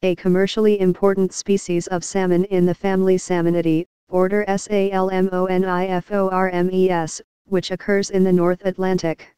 a commercially important species of salmon in the family Salmonidae, order Salmoniformes, which occurs in the North Atlantic.